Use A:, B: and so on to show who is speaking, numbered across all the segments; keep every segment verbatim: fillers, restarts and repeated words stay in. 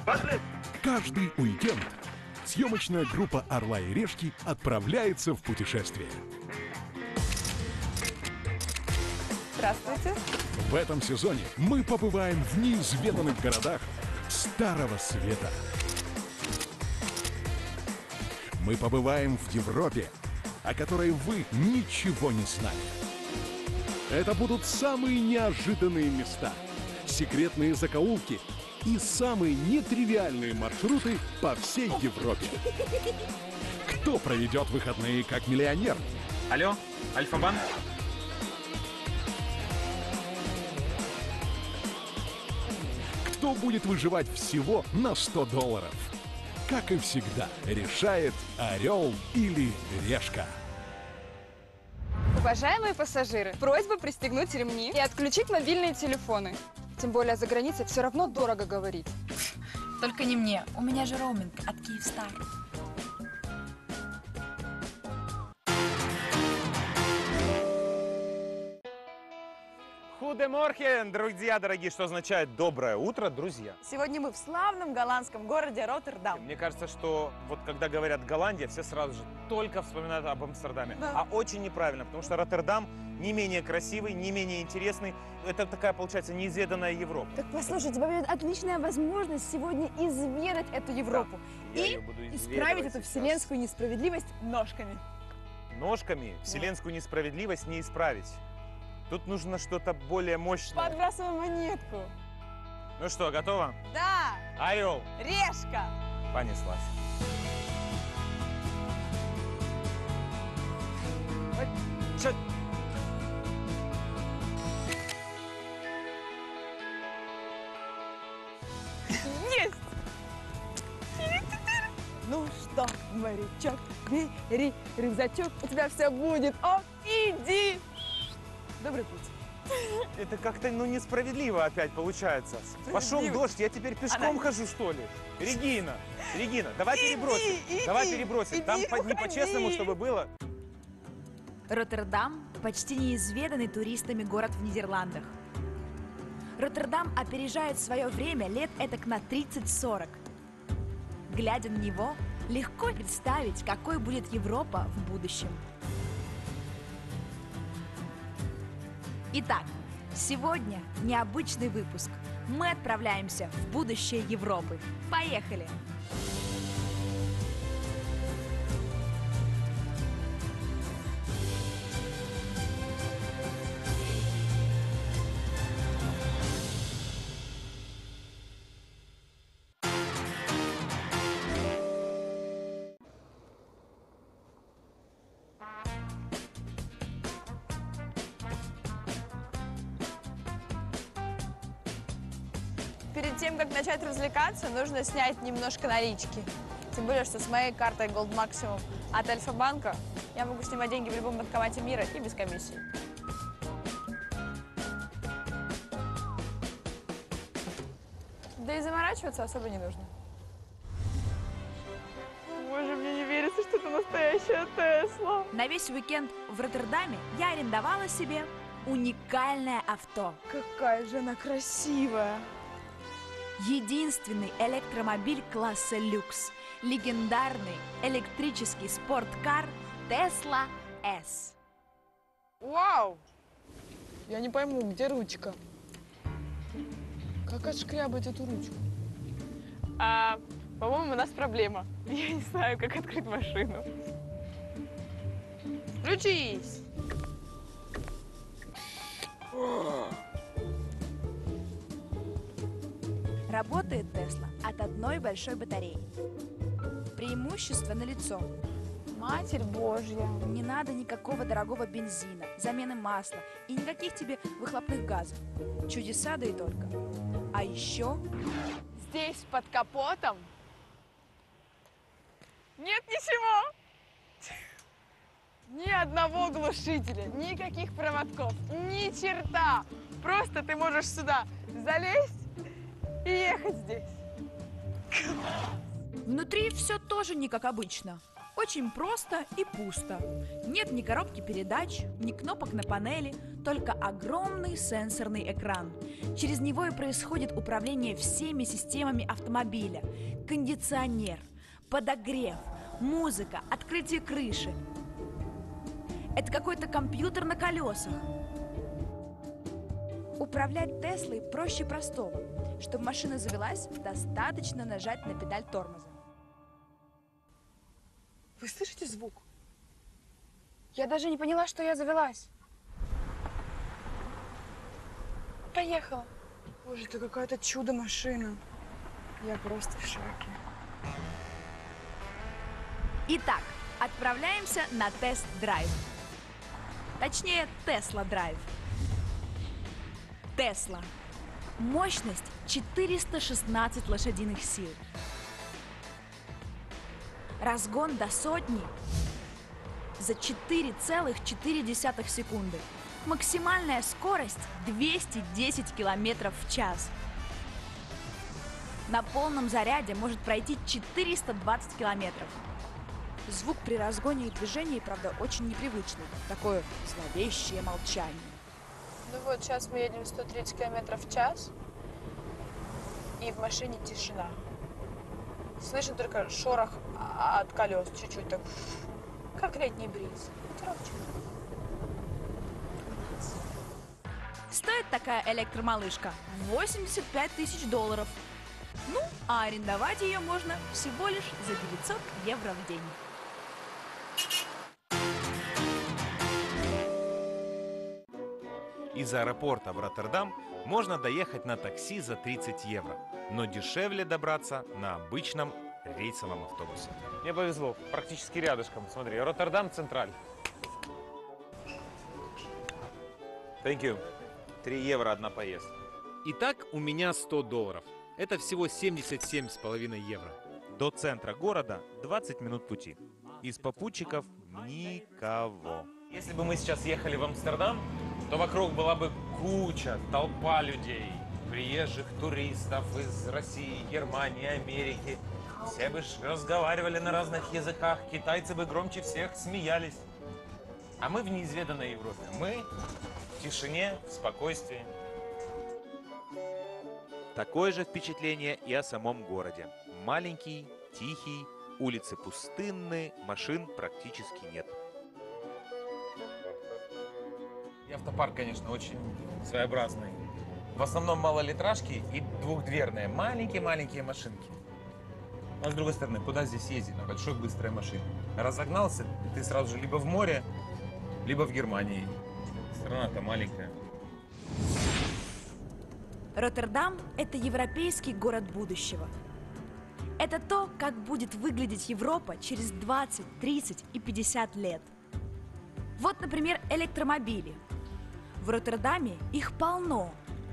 A: Пошли!
B: Каждый уикенд съемочная группа «Орла и решки» отправляется в путешествие.
C: Здравствуйте.
B: В этом сезоне мы побываем в неизведанных городах Старого Света. Мы побываем в Европе, о которой вы ничего не знали. Это будут самые неожиданные места, секретные закоулки и самые нетривиальные маршруты по всей Европе. Кто проведет выходные как миллионер?
A: Алло, Альфа-банк?
B: Кто будет выживать всего на сто долларов? Как и всегда, решает орел или решка.
C: Уважаемые пассажиры, просьба пристегнуть ремни и отключить мобильные телефоны. Тем более за границей все равно дорого говорить.
D: Только не мне. У меня же роуминг от Киевстар.
A: Худеморхен, друзья дорогие, что означает доброе утро, друзья.
E: Сегодня мы в славном голландском городе Роттердам.
A: Мне кажется, что вот когда говорят Голландия, все сразу же только вспоминают об Амстердаме.
E: Да.
A: А очень неправильно, потому что Роттердам не менее красивый, не менее интересный. Это такая, получается, неизведанная Европа.
E: Так послушай, у тебя будет отличная возможность сегодня изведать эту Европу
A: Я
E: и
A: её буду
E: исправить
A: изведывать
E: эту
A: сейчас.
E: вселенскую несправедливость ножками.
A: Ножками вселенскую несправедливость не исправить. Тут нужно что-то более мощное.
E: Подбрасывай монетку.
A: Ну что, готово?
E: Да,
A: Орел,
E: решка.
A: понеслась. Ой, чё?
E: Есть! Ну что, морячок, бери рюкзачок, у тебя все будет. О, иди! Добрый путь.
A: Это как-то, ну, несправедливо опять получается. Пошел дождь, я теперь пешком
E: Она-
A: хожу, что ли? Регина, Регина, давай перебросим.
E: иди,
A: Давай перебросим.
E: иди,
A: Там по- не
E: уходи.
A: по-честному, чтобы было.
D: Роттердам – почти неизведанный туристами город в Нидерландах. Роттердам опережает свое время лет этак на тридцать-сорок. Глядя на него, легко представить, какой будет Европа в будущем. Итак, сегодня необычный выпуск. Мы отправляемся в будущее Европы. Поехали!
E: Перед тем, как начать развлекаться, нужно снять немножко налички. Тем более, что с моей картой Gold Maximum от Альфа-банка я могу снимать деньги в любом банкомате мира и без комиссии. Да и заморачиваться особо не нужно. Боже, мне не верится, что это настоящая Тесла.
D: На весь уикенд в Роттердаме я арендовала себе уникальное авто.
E: Какая же она красивая.
D: Единственный электромобиль класса люкс. Легендарный электрический спорткар Tesla S.
E: Вау! Я не пойму, где ручка? Как отшкрябать эту ручку? А, по-моему, у нас проблема. Я не знаю, как открыть машину. Включись!
D: Работает Tesla от одной большой батареи. Преимущество налицо.
E: Матерь Божья!
D: Не надо никакого дорогого бензина, замены масла и никаких тебе выхлопных газов. Чудеса да и только. А еще
E: Здесь под капотом нет ничего! Ни одного глушителя, никаких проводков, ни черта! Просто ты можешь сюда залезть и ехать здесь.
D: внутри все тоже не как обычно. Очень просто и пусто. Нет ни коробки передач, ни кнопок на панели, только огромный сенсорный экран. Через него и происходит управление всеми системами автомобиля. Кондиционер, подогрев, музыка, открытие крыши. Это какой-то компьютер на колесах. Управлять Теслой проще простого. Чтобы машина завелась, достаточно нажать на педаль тормоза.
C: Вы слышите звук? Я даже не поняла, что я завелась. Поехала. Боже, это какая-то чудо-машина. Я просто в шоке.
D: Итак, отправляемся на тест-драйв. Точнее, Тесла-драйв. Тесла. Мощность четыреста шестнадцать лошадиных сил. Разгон до сотни за четыре целых четыре десятых секунды. Максимальная скорость двести десять километров в час. На полном заряде может пройти четыреста двадцать километров.
C: Звук при разгоне и движении, правда, очень непривычный. Такое зловещее молчание.
E: Ну вот, сейчас мы едем сто тридцать километров в час, и в машине тишина. Слышно только шорох от колес, чуть-чуть так, как летний бриз. Ветерочек.
D: Стоит такая электромалышка восемьдесят пять тысяч долларов. Ну, а арендовать ее можно всего лишь за девятьсот евро в день.
A: Из аэропорта в Роттердам можно доехать на такси за тридцать евро, но дешевле добраться на обычном рейсовом автобусе. Мне повезло, практически рядышком. Смотри, Роттердам Централь. Thank you. три евро одна поездка. Итак, у меня сто долларов. Это всего семьдесят семь с половиной евро. До центра города двадцать минут пути. Из попутчиков никого. Если бы мы сейчас ехали в Амстердам, то вокруг была бы куча, толпа людей, приезжих туристов из России, Германии, Америки. Все бы разговаривали на разных языках, китайцы бы громче всех смеялись. А мы в неизведанной Европе. Мы в тишине, в спокойствии. Такое же впечатление и о самом городе. Маленький, тихий, улицы пустынные, машин практически нет. И автопарк, конечно, очень своеобразный. В основном малолитражки и двухдверные, маленькие-маленькие машинки. А с другой стороны, куда здесь ездить на большой быстрой машине? Разогнался, ты сразу же либо в море, либо в Германии. Страна-то маленькая.
D: Роттердам – это европейский город будущего. Это то, как будет выглядеть Европа через двадцать, тридцать и пятьдесят лет. Вот, например, электромобили. В Роттердаме их полно.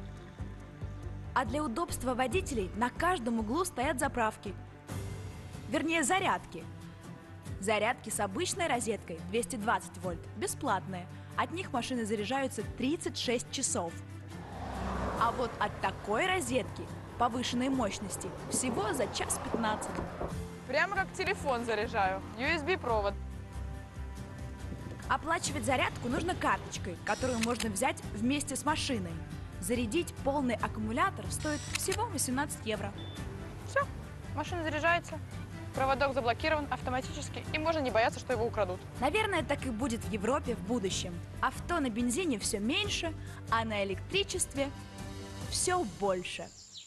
D: А для удобства водителей на каждом углу стоят заправки. Вернее, зарядки. Зарядки с обычной розеткой двести двадцать вольт, бесплатные. От них машины заряжаются тридцать шесть часов. А вот от такой розетки повышенной мощности всего за час пятнадцать.
E: Прямо как телефон заряжаю. ю эс би-провод.
D: Оплачивать зарядку нужно карточкой, которую можно взять вместе с машиной. Зарядить полный аккумулятор стоит всего восемнадцать евро.
E: Все, машина заряжается, проводок заблокирован автоматически, и можно не бояться, что его украдут.
D: Наверное, так и будет в Европе в будущем. Авто на бензине все меньше, а на электричестве все больше.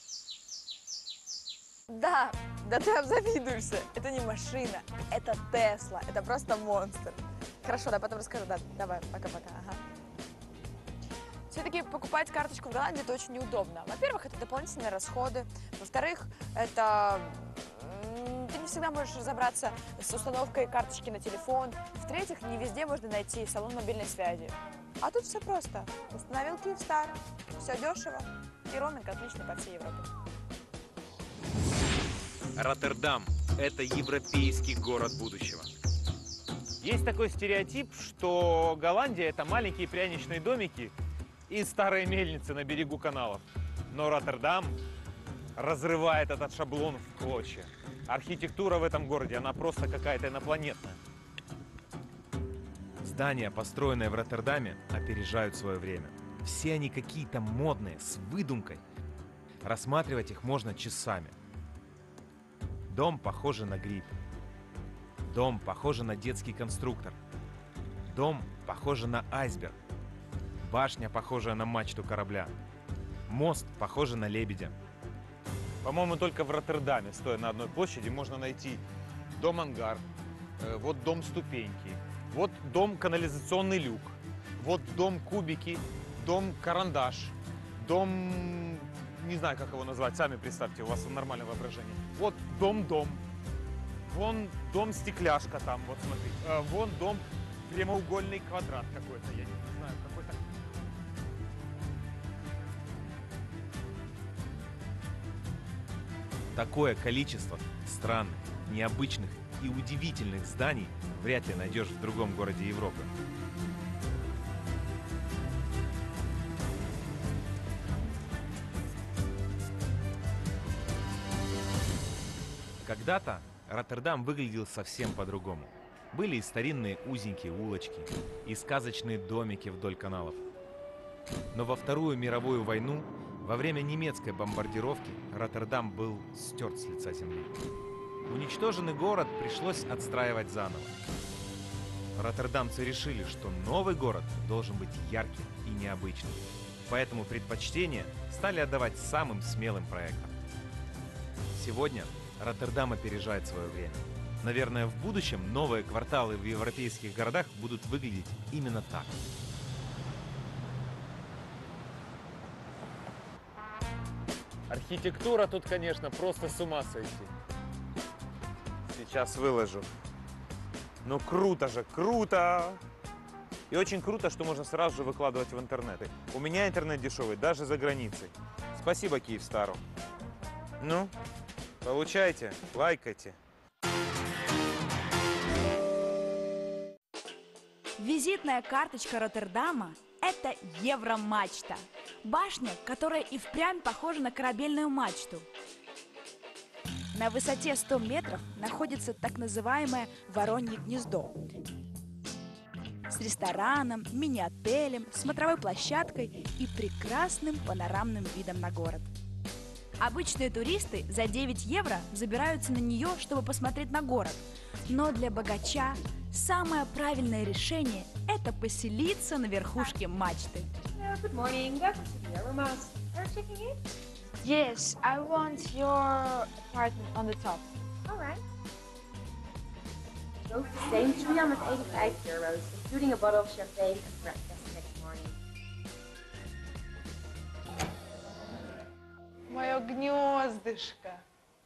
E: Да, да ты обзавидуешься. Это не машина, это Тесла, это просто монстр. Хорошо, да, потом расскажу. Да, давай, пока-пока. Ага. Все-таки покупать карточку в Голландии это очень неудобно. Во-первых, это дополнительные расходы. Во-вторых, это ты не всегда можешь разобраться с установкой карточки на телефон. В-третьих, не везде можно найти салон мобильной связи. А тут все просто. Установил Kyivstar, все дешево, и роуминг отличный по всей Европе.
A: Роттердам – это европейский город будущего. Есть такой стереотип, что Голландия – это маленькие пряничные домики и старые мельницы на берегу каналов. Но Роттердам разрывает этот шаблон в клочья. Архитектура в этом городе, она просто какая-то инопланетная. Здания, построенные в Роттердаме, опережают свое время. Все они какие-то модные, с выдумкой. Рассматривать их можно часами. Дом похож на гриб. Дом похож на детский конструктор. Дом похож на айсберг. Башня похожая на мачту корабля. Мост похож на лебедя. По-моему, только в Роттердаме, стоя на одной площади, можно найти дом-ангар, э, вот дом-ступеньки, вот дом-канализационный люк, вот дом-кубики, дом-карандаш, дом... не знаю, как его назвать, сами представьте, у вас нормальное воображение. Вот дом-дом, вон дом-стекляшка там, вот смотрите, э, вон дом прямоугольный квадрат какой-то, я не знаю, какой-то... Такое количество странных, необычных и удивительных зданий вряд ли найдешь в другом городе Европы. Когда-то Роттердам выглядел совсем по-другому. Были и старинные узенькие улочки, и сказочные домики вдоль каналов. Но во Вторую мировую войну, во время немецкой бомбардировки, Роттердам был стерт с лица земли. Уничтоженный город пришлось отстраивать заново. Роттердамцы решили, что новый город должен быть ярким и необычным. Поэтому предпочтение стали отдавать самым смелым проектам. Сегодня Роттердам опережает свое время. Наверное, в будущем новые кварталы в европейских городах будут выглядеть именно так. Архитектура тут, конечно, просто с ума сойти. Сейчас выложу. Ну круто же, круто! И очень круто, что можно сразу же выкладывать в интернет. У меня интернет дешевый, даже за границей. Спасибо, Киевстару. Ну, получайте, лайкайте.
D: Визитная карточка Роттердама – это Евромачта. Башня, которая и впрямь похожа на корабельную мачту. На высоте сто метров находится так называемое Воронье гнездо. С рестораном, мини-отелем, смотровой площадкой и прекрасным панорамным видом на город. Обычные туристы за девять евро забираются на нее, чтобы посмотреть на город. Но для богача самое правильное решение – это поселиться на верхушке мачты.
F: Good morning. Welcome to the Euromas. Are you checking in?
E: Yes, I want your apartment on the top.
F: All right. Both the same three hundred eighty-five euros, including a bottle of champagne and breakfast next morning.
E: Мое гнездышко.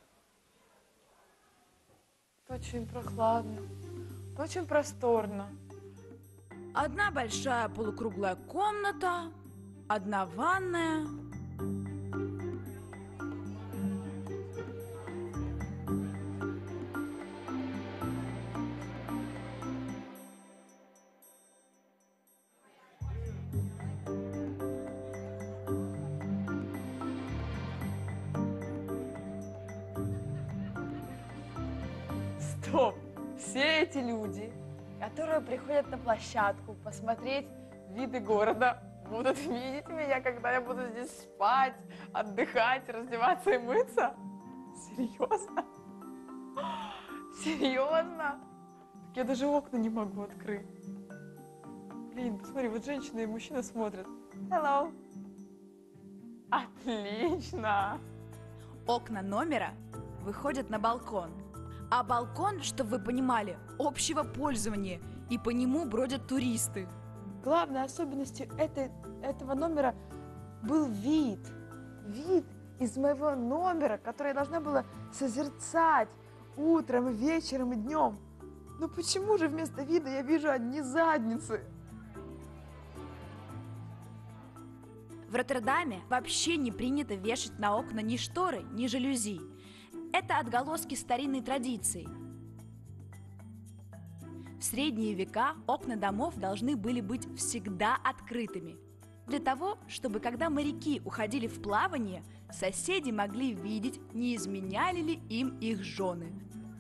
E: Очень прохладно, очень просторно.
D: Одна большая полукруглая комната, одна ванная.
E: Стоп! Все эти люди, которые приходят на площадку посмотреть виды города, будут видеть меня, когда я буду здесь спать, отдыхать, раздеваться и мыться? Серьезно? Серьезно? Так я даже окна не могу открыть. Блин, посмотри, вот женщина и мужчина смотрят. Hello. Отлично.
D: Окна номера выходят на балкон. А балкон, чтобы вы понимали, общего пользования, и по нему бродят туристы.
E: Главной особенностью этой, этого номера был вид. Вид из моего номера, который я должна была созерцать утром, и вечером и днем. Но почему же вместо вида я вижу одни задницы?
D: В Роттердаме вообще не принято вешать на окна ни шторы, ни жалюзи. Это отголоски старинной традиции. В средние века окна домов должны были быть всегда открытыми. для того, чтобы когда моряки уходили в плавание, соседи могли видеть, не изменяли ли им их жены.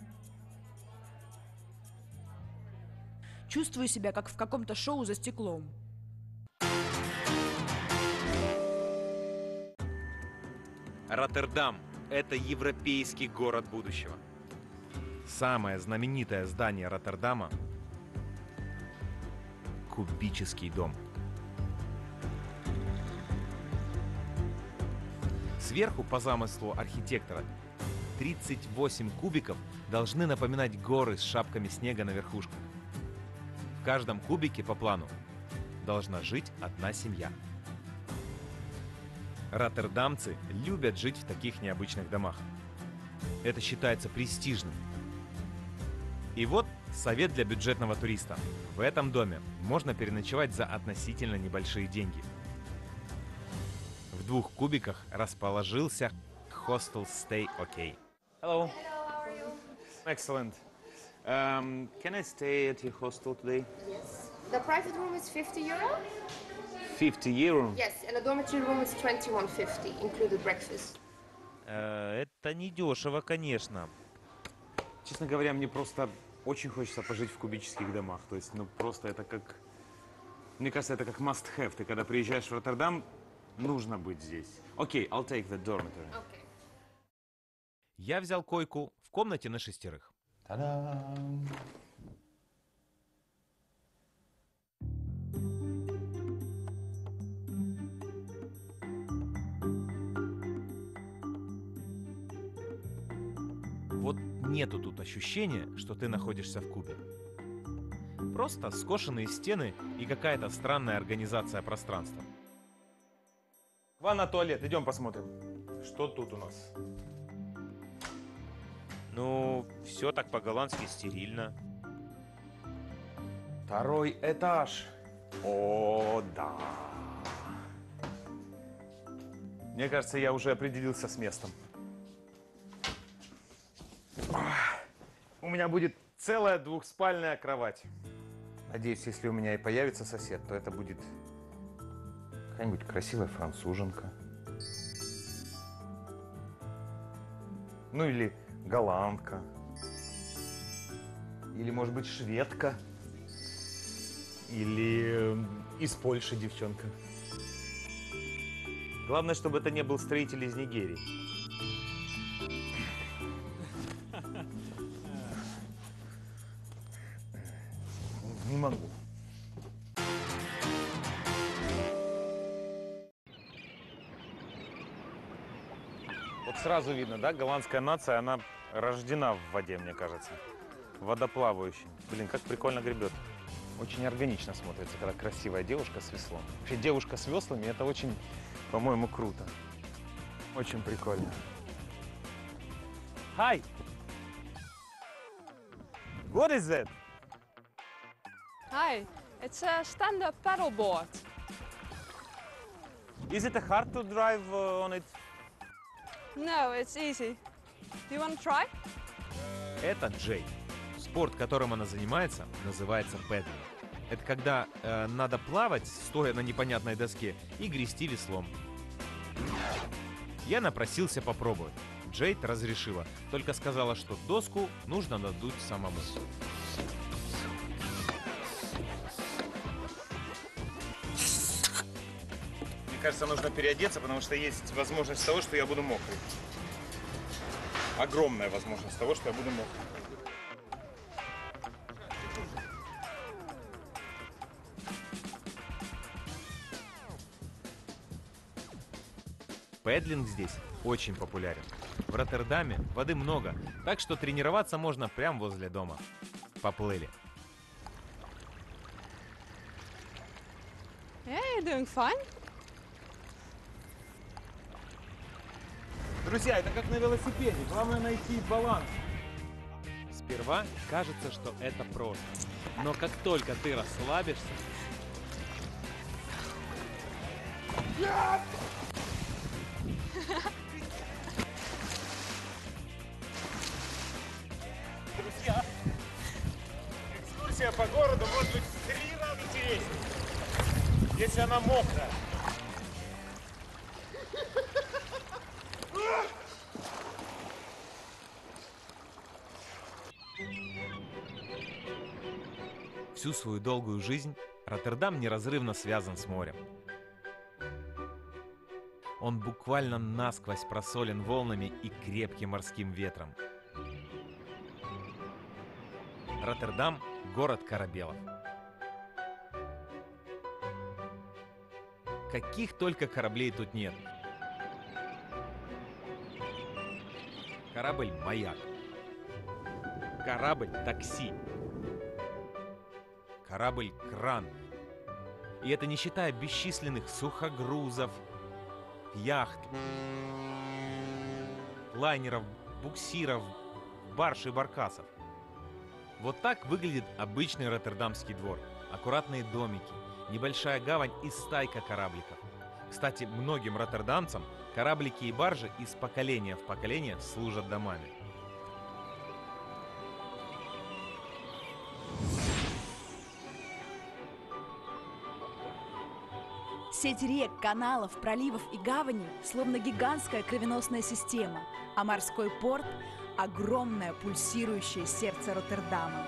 D: Чувствую себя, как в каком-то шоу за стеклом.
A: Роттердам – это европейский город будущего. Самое знаменитое здание Роттердама – кубический дом. Сверху, по замыслу архитектора, тридцать восемь кубиков должны напоминать горы с шапками снега на верхушках. В каждом кубике по плану должна жить одна семья. Роттердамцы любят жить в таких необычных домах. Это считается престижным. И вот совет для бюджетного туриста. В этом доме можно переночевать за относительно небольшие деньги. В двух кубиках расположился Hostel Stay OK. Hello.
G: How are you?
A: Excellent. Um, can I stay at your hostel today?
F: Yes. The private room is fifty euro.
A: fifty euro?
F: Yes, and the dormitory room is twenty-one fifty, included breakfast.
A: Э, это недешево, конечно. Честно говоря, мне просто очень хочется пожить в кубических домах. То есть, ну, просто это как... Мне кажется, это как must-have. Ты когда приезжаешь в Роттердам, нужно быть здесь. Окей, okay, I'll take the dormitory.
F: Okay.
A: Я взял койку в комнате на шестерых. Та-дам! Вот нету тут ощущения, что ты находишься в кубе. Просто скошенные стены и какая-то странная организация пространства. Ванна, туалет, идем посмотрим. Что тут у нас? Ну, все так по-голландски стерильно. Второй этаж. О, да. Мне кажется, я уже определился с местом. У меня будет целая двухспальная кровать. Надеюсь, если у меня и появится сосед, то это будет какая-нибудь красивая француженка. Ну или голландка. Или, может быть, шведка. Или из Польши девчонка. Главное, чтобы это не был строитель из Нигерии. Не могу. Вот сразу видно, да, голландская нация, она рождена в воде, мне кажется. Водоплавающая. Блин, как прикольно гребет. Очень органично смотрится, когда красивая девушка с веслом. Вообще, девушка с веслами, это очень, по-моему, круто. Очень прикольно. Hi! What is that?
E: Hi, it's a stand-up paddleboard.
A: Is it hard to drive uh, on it?
E: No, it's easy. Do you want to try?
A: Это Джей. Спорт, которым она занимается, называется пэдлинг. Это когда э, надо плавать, стоя на непонятной доске, и грести веслом. Я напросился попробовать. Джейд разрешила, только сказала, что доску нужно надуть самому. Мне кажется, нужно переодеться, потому что есть возможность того, что я буду мокрый. Огромная возможность того, что я буду мокрый. Пэдлинг здесь очень популярен. В Роттердаме воды много, так что тренироваться можно прямо возле дома. Поплыли.
E: Yeah, you're doing fine.
A: Друзья, это как на велосипеде. Главное найти баланс. Сперва кажется, что это просто. Но как только ты расслабишься... Друзья, экскурсия по городу может быть в три раза интереснее, если она мокрая. Всю свою долгую жизнь Роттердам неразрывно связан с морем. Он буквально насквозь просолен волнами и крепким морским ветром. Роттердам – город корабелов. Каких только кораблей тут нет. Корабль «Маяк». Корабль «Такси». Корабль «Кран». И это не считая бесчисленных сухогрузов, яхт, лайнеров, буксиров, барж и баркасов. Вот так выглядит обычный роттердамский двор. Аккуратные домики, небольшая гавань и стайка корабликов. Кстати, многим роттердамцам кораблики и баржи из поколения в поколение служат домами.
D: Сеть рек, каналов, проливов и гаваней словно гигантская кровеносная система, а морской порт – огромное пульсирующее сердце Роттердама.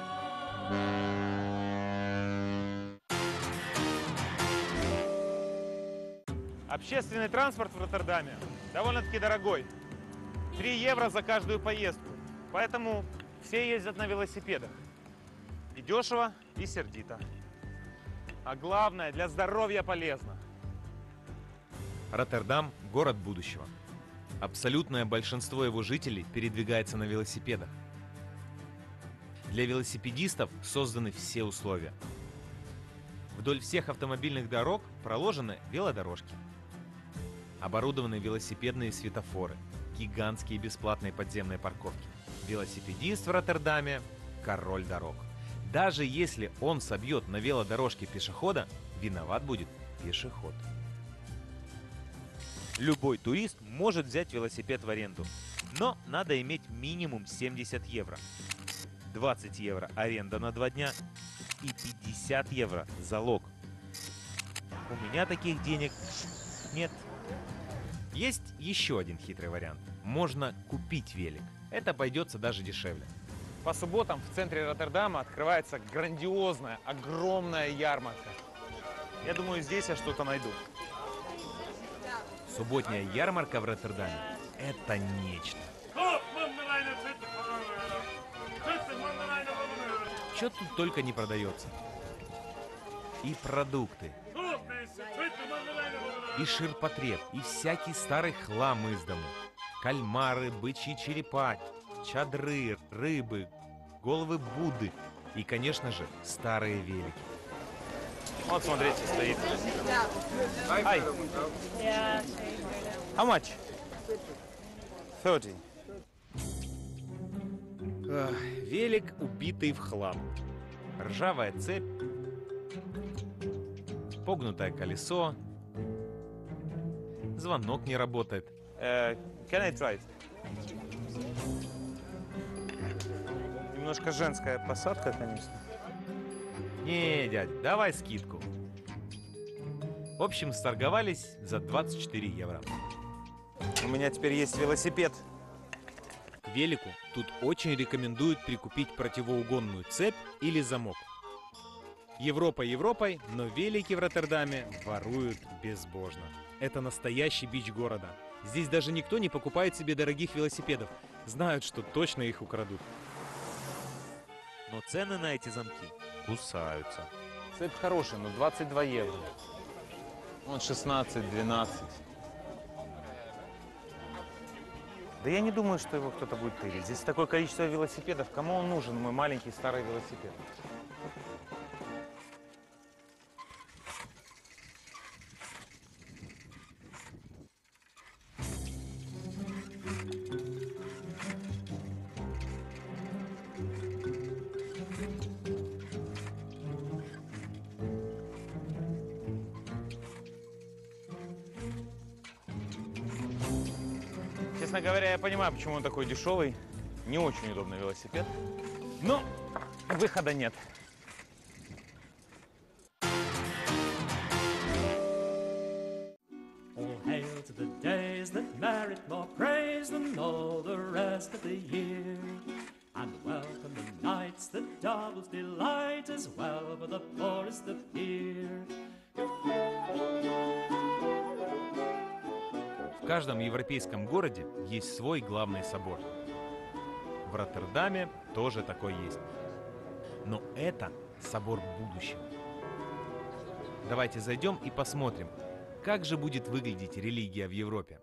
A: Общественный транспорт в Роттердаме довольно-таки дорогой. три евро за каждую поездку. Поэтому все ездят на велосипедах. И дешево, и сердито. А главное, для здоровья полезно. Роттердам – город будущего. Абсолютное большинство его жителей передвигается на велосипедах. Для велосипедистов созданы все условия. Вдоль всех автомобильных дорог проложены велодорожки. Оборудованы велосипедные светофоры, гигантские бесплатные подземные парковки. Велосипедист в Роттердаме – король дорог. Даже если он собьет на велодорожке пешехода, виноват будет пешеход. Любой турист может взять велосипед в аренду, но надо иметь минимум семьдесят евро. двадцать евро аренда на два дня и пятьдесят евро залог. У меня таких денег нет. Есть еще один хитрый вариант. Можно купить велик. Это обойдется даже дешевле. По субботам в центре Роттердама открывается грандиозная, огромная ярмарка. Я думаю, здесь я что-то найду. Субботняя ярмарка в Роттердаме – это нечто. Что тут только не продается. И продукты, и ширпотреб, и всякий старый хлам из дому. Кальмары, бычьи черепа, чадры, рыбы, головы Будды и, конечно же, старые велики. Вот, смотрите, стоит. Hi. How much? thirty. Ах, велик, убитый в хлам. Ржавая цепь, погнутое колесо, звонок не работает. Uh, can I try it? Немножко женская посадка, конечно. Не, дядь, давай скидку. В общем, сторговались за двадцать четыре евро. У меня теперь есть велосипед. К велику тут очень рекомендуют прикупить противоугонную цепь или замок. Европа Европой, но велики в Роттердаме воруют безбожно. Это настоящий бич города. Здесь даже никто не покупает себе дорогих велосипедов. Знают, что точно их украдут. Но цены на эти замки кусаются. Цепь хорошая, но двадцать два евро. Вон шестнадцать, двенадцать. Да я не думаю, что его кто-то будет тырить. Здесь такое количество велосипедов. Кому он нужен, мой маленький старый велосипед? Честно говоря, я понимаю, почему он такой дешевый. Не очень удобный велосипед. Но выхода нет.
G: All hail to the days that merit more praise than all the rest of the year, and welcome the nights the devil's delight as well, for the poorest appear.
A: В каждом европейском городе есть свой главный собор. В Роттердаме тоже такой есть. Но это собор будущего. Давайте зайдем и посмотрим, как же будет выглядеть религия в Европе.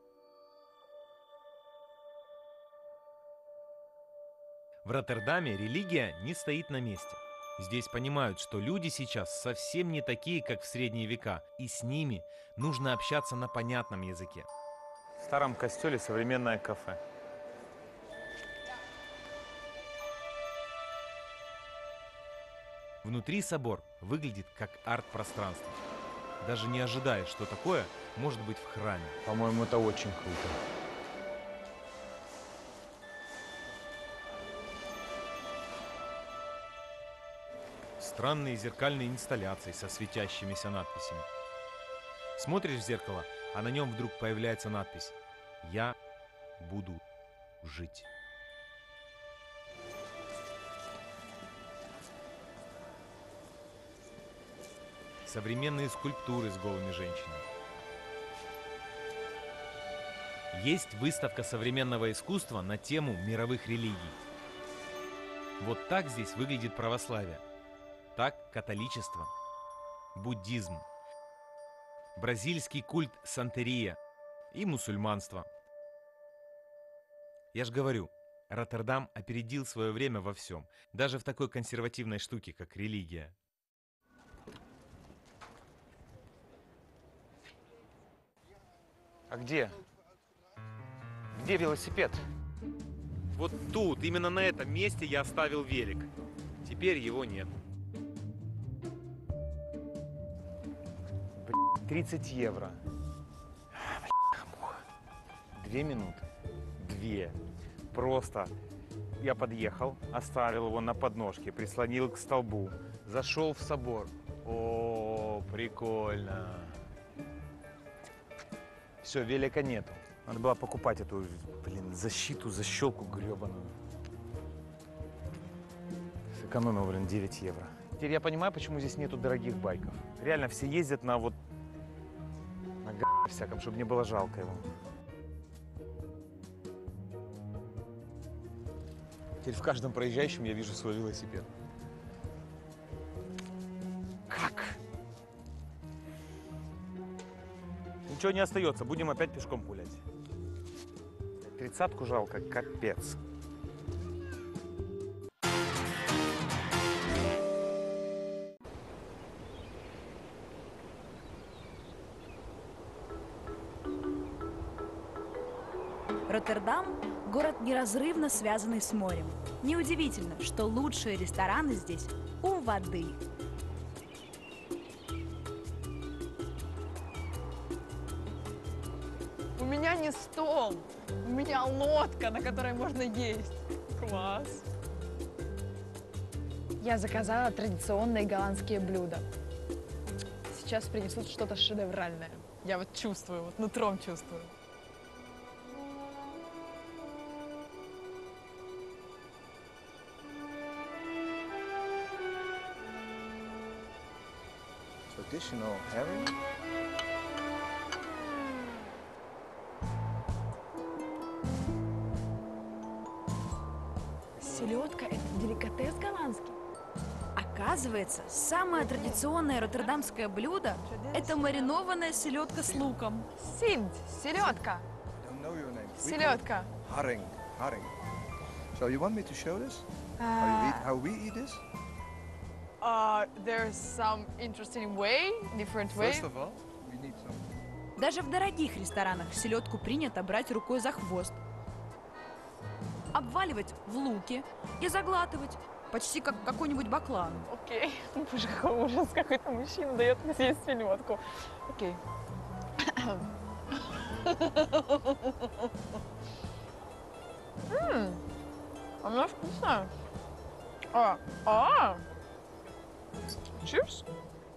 A: В Роттердаме религия не стоит на месте. Здесь понимают, что люди сейчас совсем не такие, как в средние века, и с ними нужно общаться на понятном языке. В старом костеле современное кафе. Внутри собор выглядит как арт-пространство. Даже не ожидая, что такое может быть в храме. По-моему, это очень круто. Странные зеркальные инсталляции со светящимися надписями. Смотришь в зеркало, а на нем вдруг появляется надпись «Я буду жить». Современные скульптуры с голыми женщинами. Есть выставка современного искусства на тему мировых религий. Вот так здесь выглядит православие. Так католичество, буддизм, бразильский культ Сантерия и мусульманство. Я ж говорю, Роттердам опередил свое время во всем, даже в такой консервативной штуке, как религия. А где? Где велосипед? Вот тут, именно на этом месте я оставил велик. Теперь его нет. Блин, тридцать евро. Две минуты. Две. Просто я подъехал, оставил его на подножке, прислонил к столбу, зашел в собор. О, прикольно. Все, велика нету. Надо было покупать эту, блин, защиту, защелку гребаную. Сэкономил, блин, девять евро. Теперь я понимаю, почему здесь нету дорогих байков. Реально все ездят на вот, на г*** всяком, чтобы не было жалко его. Теперь в каждом проезжающем я вижу свой велосипед. Как? Ничего не остается, будем опять пешком гулять. Тридцатку жалко, капец.
D: Роттердам – город, неразрывно связанный с морем. Неудивительно, что лучшие рестораны здесь у воды.
E: У меня не стол, у меня лодка, на которой можно есть. Класс! Я заказала традиционные голландские блюда. Сейчас принесут что-то шедевральное. Я вот чувствую, вот нутром чувствую.
H: Traditional herring.
E: Селедка – это деликатес голландский.
D: Оказывается, самое традиционное роттердамское блюдо – это маринованная селедка с луком.
E: Сильд, селедка,
H: I don't know your name. We call it
E: селедка.
H: Haring. Haring. So you want me to show this? How, you eat, how we eat this?
E: Uh, there's some interesting way, different way.
H: First of all, we need some.
D: Даже в дорогих ресторанах селедку принято брать рукой за хвост, обваливать в луки и заглатывать, почти как какой-нибудь баклан.
E: Окей. Боже, какой ужас, какой-то мужчина дает мне съесть селедку. Окей. Ммм, она вкусная. А, а, чипс?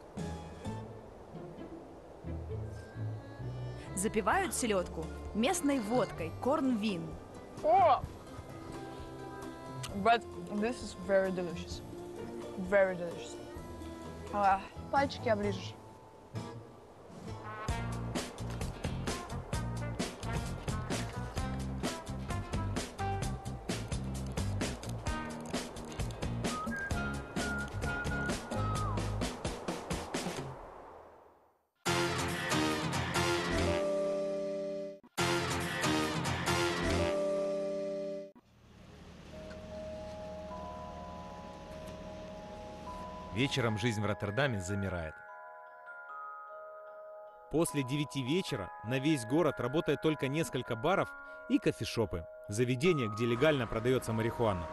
D: Запивают селедку местной водкой корнвин.
E: О! But This is very delicious. Very delicious. А, пальчики оближешь.
A: Вечером жизнь в Роттердаме замирает. После девяти вечера на весь город работает только несколько баров и кофешопы, заведения, где легально продается марихуана.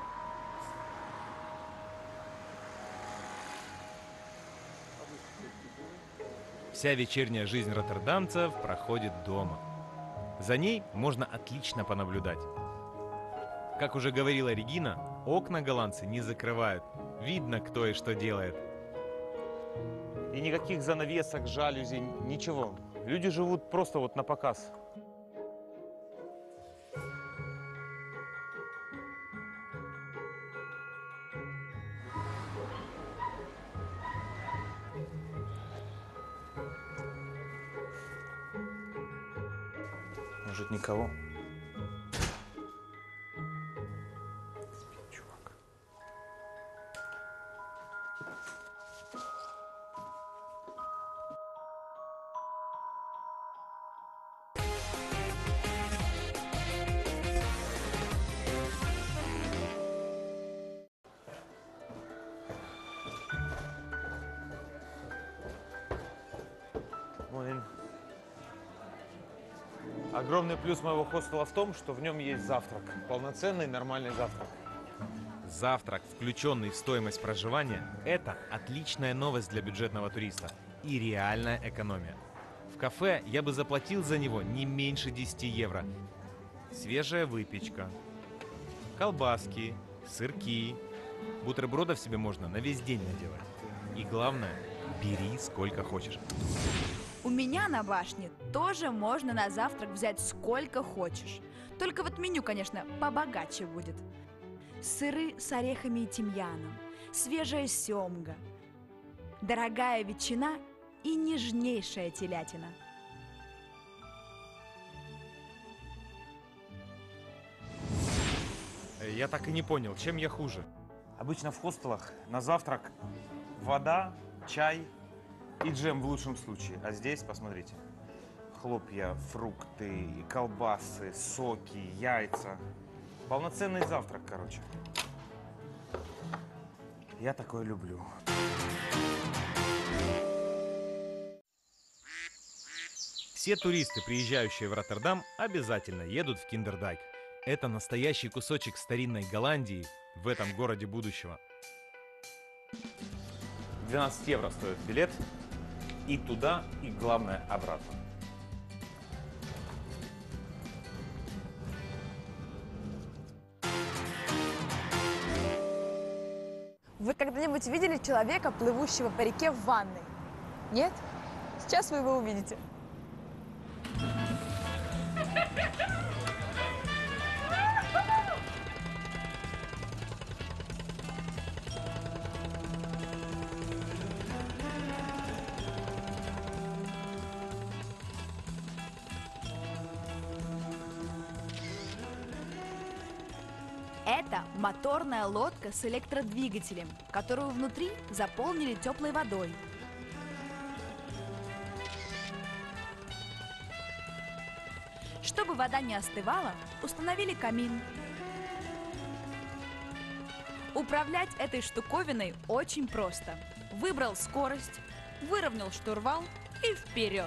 A: Вся вечерняя жизнь роттердамцев проходит дома. За ней можно отлично понаблюдать. Как уже говорила Регина, окна голландцы не закрывают. Видно, кто и что делает. И никаких занавесок, жалюзи, ничего. Люди живут просто вот на показ. Может, никого? Чувак. Morning. Огромный плюс моего хостела в том, что в нем есть завтрак. Полноценный нормальный завтрак. Завтрак, включенный в стоимость проживания, это отличная новость для бюджетного туриста и реальная экономия. В кафе я бы заплатил за него не меньше десяти евро. Свежая выпечка, колбаски, сырки. Бутербродов себе можно на весь день наделать. И главное, бери сколько хочешь.
D: У меня на башне тоже можно на завтрак взять сколько хочешь. Только вот меню, конечно, побогаче будет. Сыры с орехами и тимьяном, свежая семга, дорогая ветчина и нежнейшая телятина.
A: Я так и не понял, чем я хуже. Обычно в хостелах на завтрак вода, чай и джем в лучшем случае. А здесь, посмотрите, хлопья, фрукты, колбасы, соки, яйца. Полноценный завтрак, короче. Я такое люблю. Все туристы, приезжающие в Роттердам, обязательно едут в Киндердайк. Это настоящий кусочек старинной Голландии в этом городе будущего. двенадцать евро стоит билет. И туда, и главное, обратно.
E: Вы когда-нибудь видели человека, плывущего по реке в ванной? Нет? Сейчас вы его увидите.
D: Это моторная лодка с электродвигателем, которую внутри заполнили теплой водой. Чтобы вода не остывала, установили камин. Управлять этой штуковиной очень просто. Выбрал скорость, выровнял штурвал и вперед.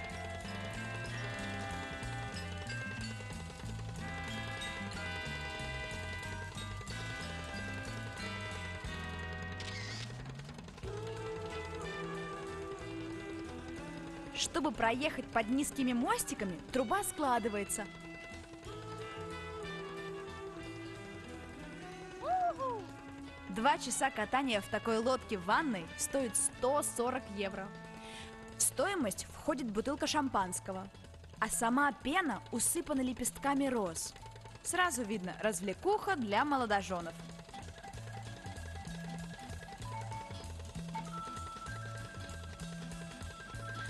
D: Чтобы проехать под низкими мостиками, труба складывается. Два часа катания в такой лодке в ванной стоит сто сорок евро. В стоимость входит бутылка шампанского, а сама пена усыпана лепестками роз. Сразу видно, развлекуха для молодоженов.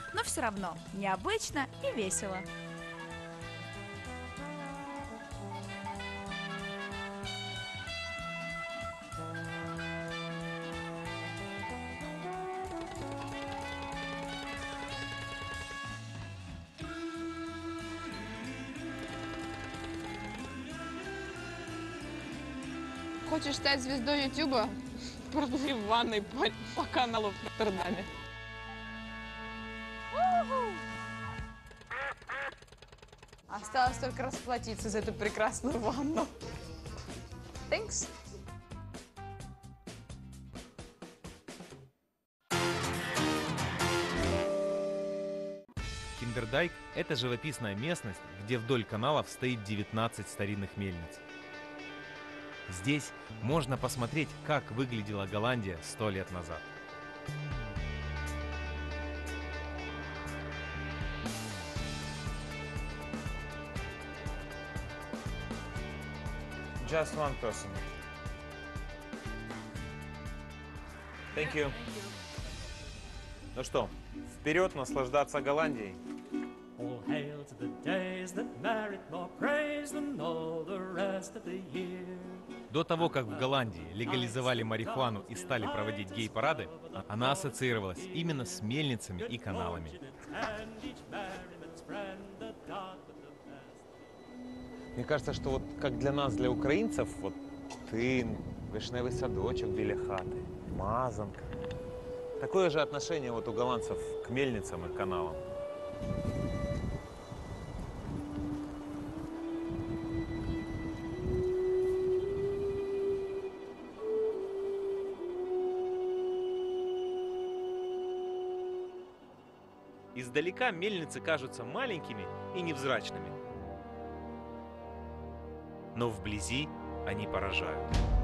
D: Но все равно необычно и весело.
E: Хочешь стать звездой Ютуба? Продли в ванной по, по каналу в Роттердаме. Осталось только расплатиться за эту прекрасную ванну. Thanks.
A: Киндердайк – это живописная местность, где вдоль каналов стоит девятнадцать старинных мельниц. Здесь можно посмотреть, как выглядела Голландия сто лет назад. Just one person. Thank you. Ну что, вперед наслаждаться Голландией.
G: All hail to the days that merit more praise than all the rest of the year.
A: До того, как в Голландии легализовали марихуану и стали проводить гей-парады, она ассоциировалась именно с мельницами и каналами. Мне кажется, что вот как для нас, для украинцев, вот тын, вишневый садочок біля хаты, мазанка. Такое же отношение вот у голландцев к мельницам и каналам. Издалека мельницы кажутся маленькими и невзрачными. Но вблизи они поражают.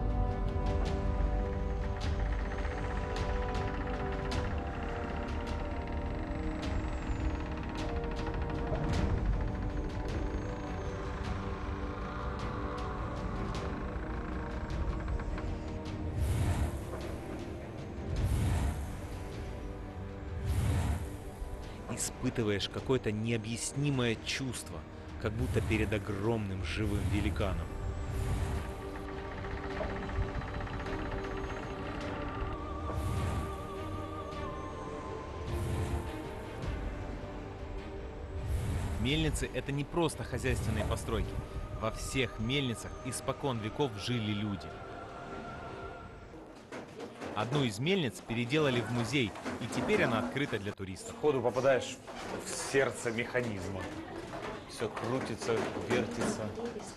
A: Испытываешь какое-то необъяснимое чувство, как будто перед огромным живым великаном. Мельницы – это не просто хозяйственные постройки. Во всех мельницах испокон веков жили люди. Одну из мельниц переделали в музей, и теперь она открыта для туристов. Сходу попадаешь в сердце механизма. Все крутится, вертится.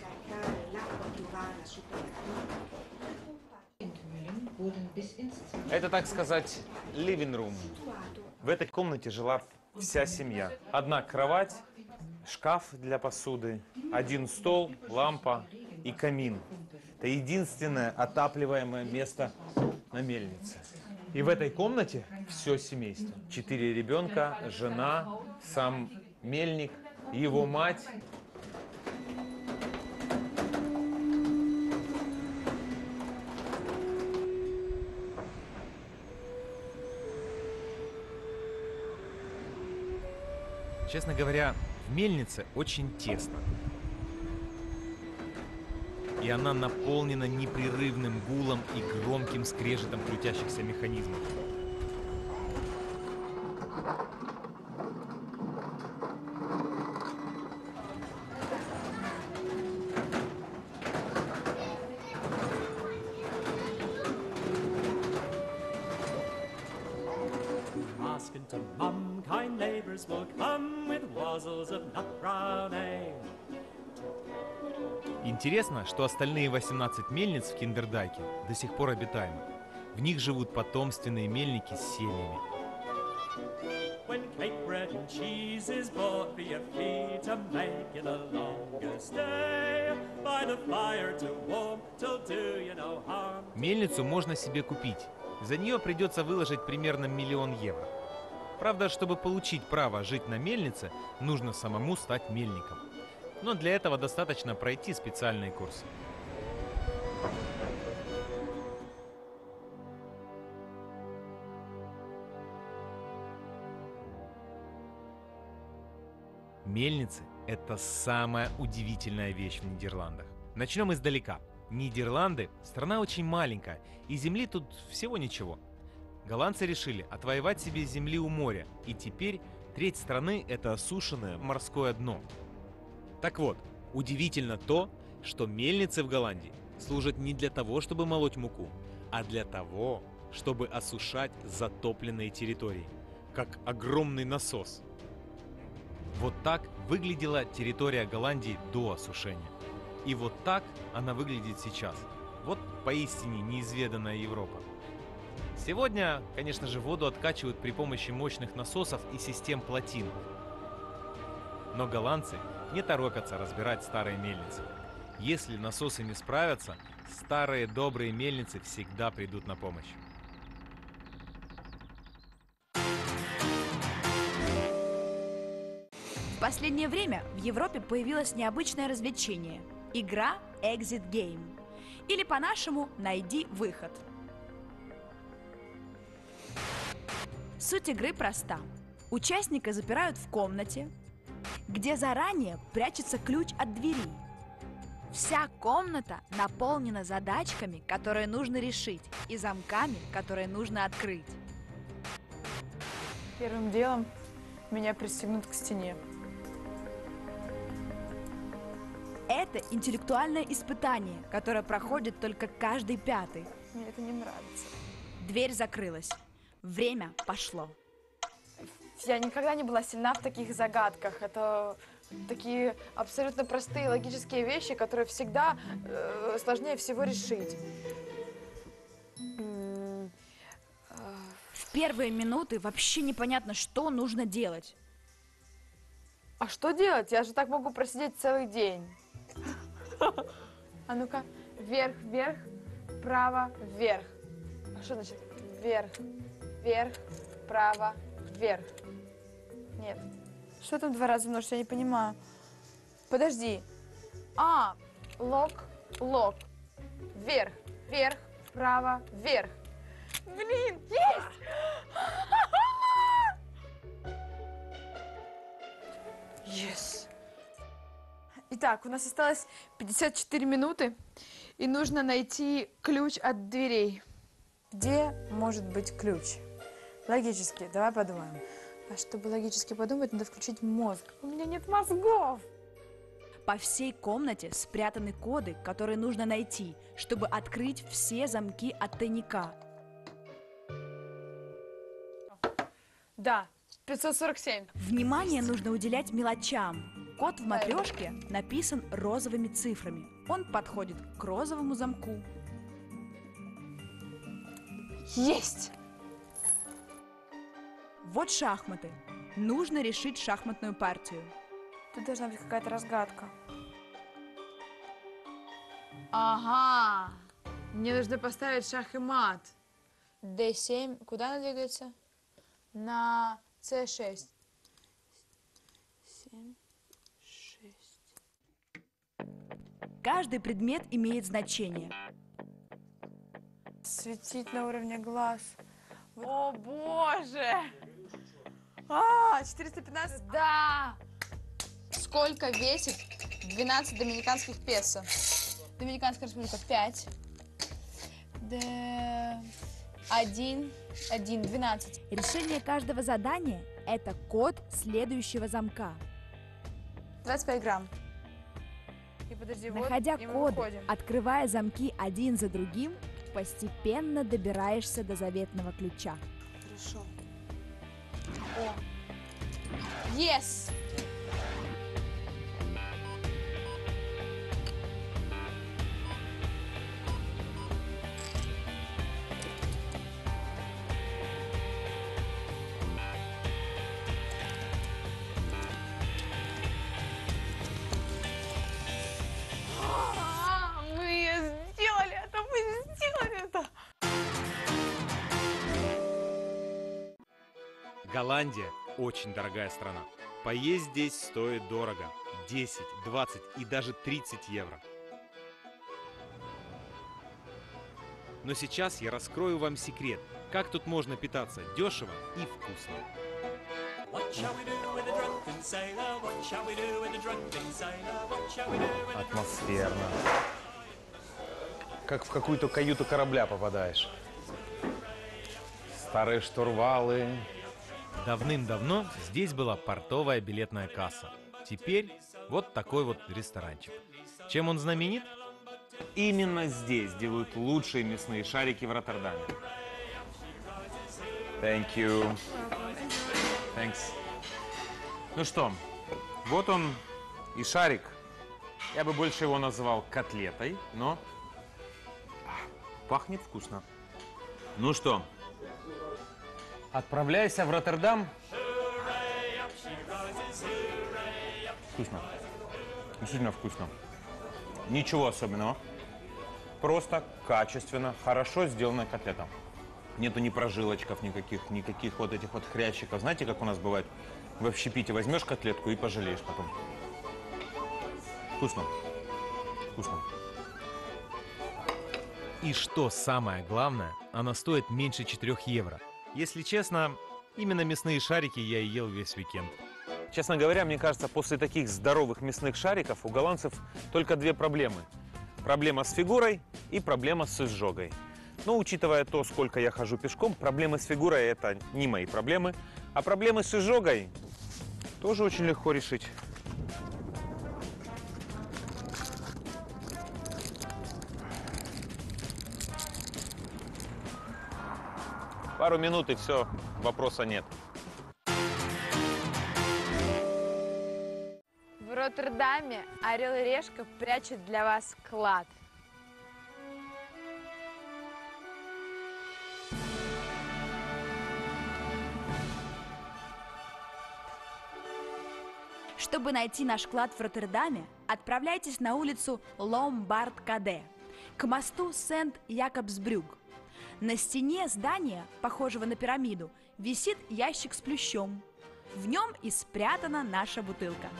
A: Это, так сказать, living room. В этой комнате жила вся семья. Одна кровать, шкаф для посуды, один стол, лампа и камин. Это единственное отапливаемое место на мельнице. И в этой комнате все семейство. Четыре ребенка, жена, сам мельник, его мать. Честно говоря, в мельнице очень тесно. И она наполнена непрерывным гулом и громким скрежетом крутящихся механизмов.
G: To mum, kind neighbors will come with wazzles of nut brown ale.
A: Интересно, что остальные восемнадцать мельниц в Киндердайке до сих пор обитаемы. В них живут потомственные мельники с семьями.
G: When cake, bread and cheese is bought for your feet to make you the longest day, by the fire to warm till do you no harm.
A: Мельницу можно себе купить. За нее придется выложить примерно миллион евро. Правда, чтобы получить право жить на мельнице, нужно самому стать мельником. Но для этого достаточно пройти специальные курсы. Мельницы – это самая удивительная вещь в Нидерландах. Начнем издалека. Нидерланды – страна очень маленькая, и земли тут всего ничего. Голландцы решили отвоевать себе земли у моря, и теперь треть страны – это осушенное морское дно. Так вот, удивительно то, что мельницы в Голландии служат не для того, чтобы молоть муку, а для того, чтобы осушать затопленные территории, как огромный насос. Вот так выглядела территория Голландии до осушения. И вот так она выглядит сейчас. Вот поистине неизведанная Европа. Сегодня, конечно же, воду откачивают при помощи мощных насосов и систем плотин. Но голландцы не торопятся разбирать старые мельницы. Если насосы не справятся, старые добрые мельницы всегда придут на помощь.
D: В последнее время в Европе появилось необычное развлечение – игра Exit Game. Или по-нашему «Найди выход». Суть игры проста. Участника запирают в комнате, где заранее прячется ключ от двери. Вся комната наполнена задачками, которые нужно решить, и замками, которые нужно открыть.
E: Первым делом меня пристегнут к стене.
D: Это интеллектуальное испытание, которое проходит только каждый пятый.
E: Мне это не нравится.
D: Дверь закрылась. Время пошло.
E: Я никогда не была сильна в таких загадках. Это такие абсолютно простые логические вещи, которые всегда э, сложнее всего решить.
D: В первые минуты вообще непонятно, что нужно делать.
E: А что делать? Я же так могу просидеть целый день. А ну-ка, вверх, вверх, вправо, вверх. А что значит вверх, вверх, вправо, вверх? Нет. Что там два раза множить? Я не понимаю. Подожди. А, лок, лок. Вверх, вверх, вправо, вверх. Блин, есть! Yes. Итак, у нас осталось пятьдесят четыре минуты, и нужно найти ключ от дверей. Где может быть ключ? Логически, давай подумаем. А чтобы логически подумать, надо включить мозг. У меня нет мозгов!
D: По всей комнате спрятаны коды, которые нужно найти, чтобы открыть все замки от тайника.
E: Да, пятьсот сорок семь.
D: Внимание нужно уделять мелочам. Код в матрешке написан розовыми цифрами. Он подходит к розовому замку.
E: Есть!
D: Вот шахматы. Нужно решить шахматную партию.
E: Тут должна быть какая-то разгадка. Ага! Мне нужно поставить шах и мат. дэ семь. Куда она двигается? На цэ шесть. семь, шесть.
D: Каждый предмет имеет значение.
E: Светить на уровне глаз. О, боже! А, четыреста пятнадцать? Да! Сколько весит двенадцать доминиканских песо? Доминиканская республика пять. Да... один, один, двенадцать.
D: Решение каждого задания – это код следующего замка.
E: двадцать пять грамм. И подожди,
D: Находя
E: вот,
D: коды, открывая замки один за другим, постепенно добираешься до заветного ключа.
E: Хорошо. О. Yes! Мы сделали это! Мы сделали это!
A: Голландия – очень дорогая страна. Поесть здесь стоит дорого – десять, двадцать и даже тридцать евро. Но сейчас я раскрою вам секрет, как тут можно питаться дешево и вкусно.
G: What shall we do with a drunken sailor? What shall we do with a drunken sailor? What shall we do with a
A: Атмосферно. Как в какую-то каюту корабля попадаешь. Старые штурвалы. Давным-давно здесь была портовая билетная касса. Теперь вот такой вот ресторанчик. Чем он знаменит? Именно здесь делают лучшие мясные шарики в Роттердаме. Thank you. Thanks. Ну что, вот он и шарик. Я бы больше его назвал котлетой, но пахнет вкусно. Ну что, отправляйся в Роттердам. Вкусно. Действительно вкусно. Ничего особенного. Просто качественно, хорошо сделанная котлета. Нету ни прожилочков никаких, никаких вот этих вот хрящиков. Знаете, как у нас бывает? В общепите возьмешь котлетку и пожалеешь потом. Вкусно. Вкусно. И что самое главное, она стоит меньше четырёх евро. Если честно, именно мясные шарики я и ел весь уикенд. Честно говоря, мне кажется, после таких здоровых мясных шариков у голландцев только две проблемы. Проблема с фигурой и проблема с изжогой. Но учитывая то, сколько я хожу пешком, проблемы с фигурой – это не мои проблемы. А проблемы с изжогой тоже очень легко решить. Пару минут и все, вопроса нет.
E: В Роттердаме Орел и Решка прячет для вас клад.
D: Чтобы найти наш клад в Роттердаме, отправляйтесь на улицу Ломбард-Каде, к мосту Сент-Якобсбрюг. На стене здания, похожего на пирамиду, висит ящик с плющом. В нем и спрятана наша бутылка.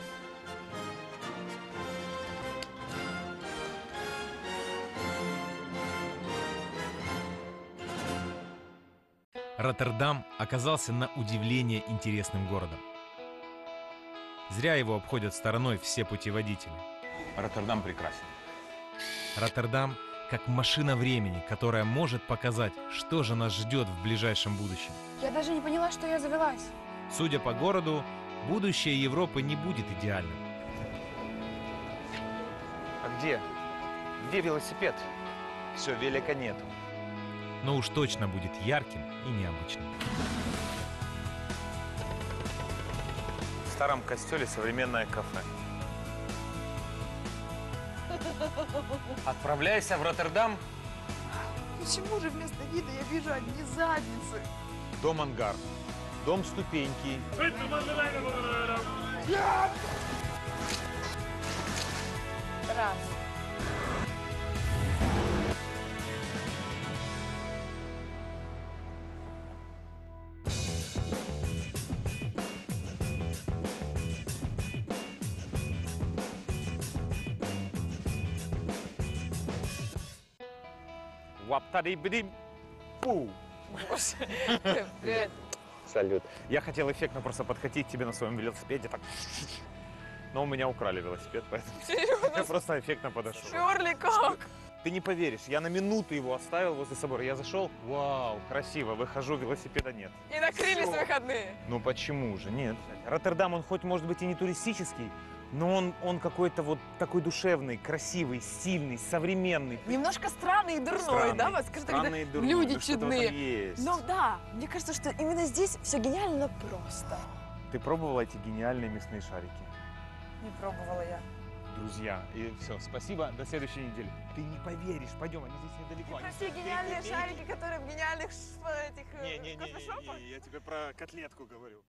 A: Роттердам оказался на удивление интересным городом. Зря его обходят стороной все путеводители. Роттердам прекрасен. Роттердам как машина времени, которая может показать, что же нас ждет в ближайшем будущем.
C: Я даже не поняла, что я завелась.
A: Судя по городу, будущее Европы не будет идеальным. А где? Где велосипед? Все, велика нету. Но уж точно будет ярким и необычным. В старом костеле современное кафе. Отправляйся в Роттердам.
E: Почему же вместо вида я вижу одни задницы?
A: Дом Ангар. Дом Ступеньки.
E: Раз.
A: Ваптари-бри-пу.
E: Привет.
A: Салют. Я хотел эффектно просто подхватить тебе на своем велосипеде, так. Но у меня украли велосипед, поэтому я просто эффектно подошел.
E: Шурли как?
A: Ты не поверишь, я на минуту его оставил возле собора. Я зашел, вау, красиво, выхожу, велосипеда нет.
E: И накрылись
A: Всё.
E: выходные.
A: Ну почему же, нет. Роттердам, он хоть может быть и не туристический, но он, он какой-то вот такой душевный, красивый, стильный, современный.
E: Немножко странный и дурной,
A: Странный.
E: да? Вот скажи, когда
A: Странный и дурной,
E: люди
A: да что-то в этом
E: чудные.
A: есть.
E: Ну да, мне кажется, что именно здесь все гениально просто.
A: Ты пробовала эти гениальные мясные шарики?
E: Не пробовала я.
A: Друзья, и все, спасибо, до следующей недели. Ты не поверишь, пойдем, они здесь недалеко.
E: Про
A: они
E: все
A: здесь
E: гениальные
A: впереди.
E: шарики, которые в гениальных ш- этих э,
A: Не-не-не,
E: кофешопах.
A: я тебе про котлетку говорю.